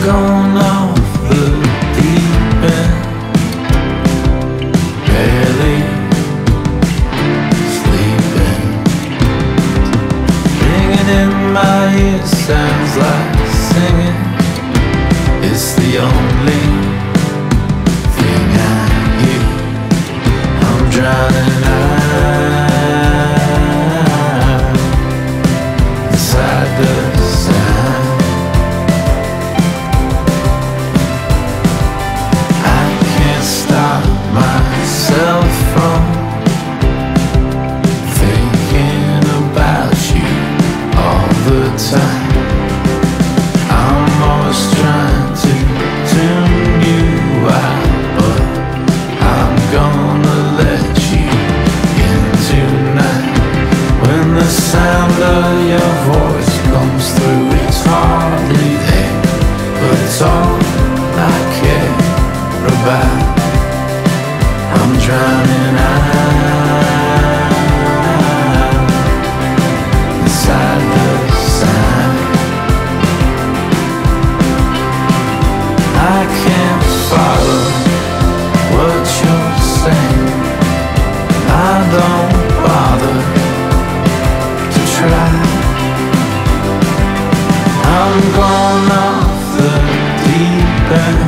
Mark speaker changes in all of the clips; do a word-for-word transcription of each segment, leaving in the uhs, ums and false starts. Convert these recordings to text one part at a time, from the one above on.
Speaker 1: gone off the deep end, barely sleeping. Ringing in my ears sounds like singing. It's the only thing I hear. I'm drowning out inside the sound. I can't stop myself from thinking about you all the time. I'm always trying to tune you out, but I'm gonna let you in tonight. When the sound of your voice comes through, it's hardly there, but it's all I care about. I'm drowning out inside the sound. I can't follow what you're saying. I don't bother to try. I'm gone off the deep end,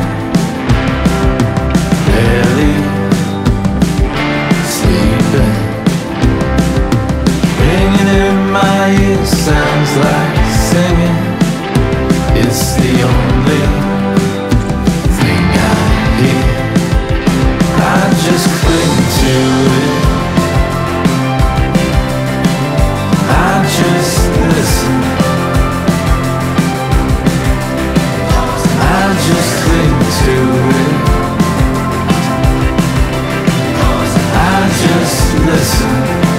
Speaker 1: barely sleeping. Ringing in my ears sounds like singing. It's the only thing I hear. I just cling to it. I just listen. I just cling to it. I just listen.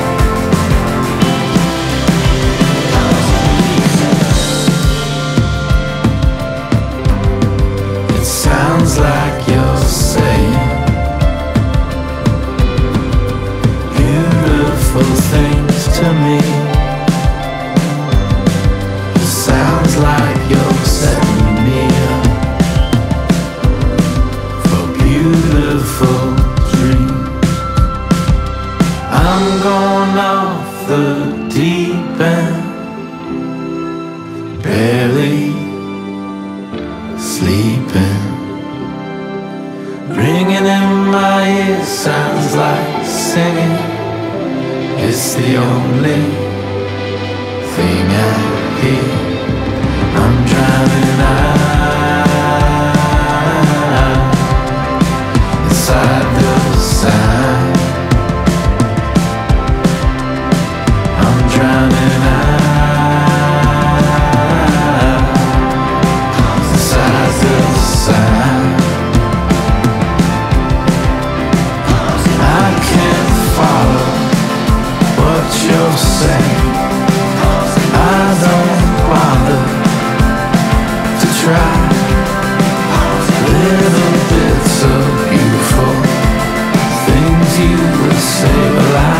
Speaker 1: It sounds like you're saying beautiful things to me. It sounds like you're setting me up for beautiful dreams. I'm going off the deep end, barely sleeping. Ringing in my ears sounds like singing. It's the only thing I hear. I'm drowning out inside the sound. I'm drowning out inside the sound. I can't follow what you're saying. I don't bother to try. Little bits of beautiful things you would say, but I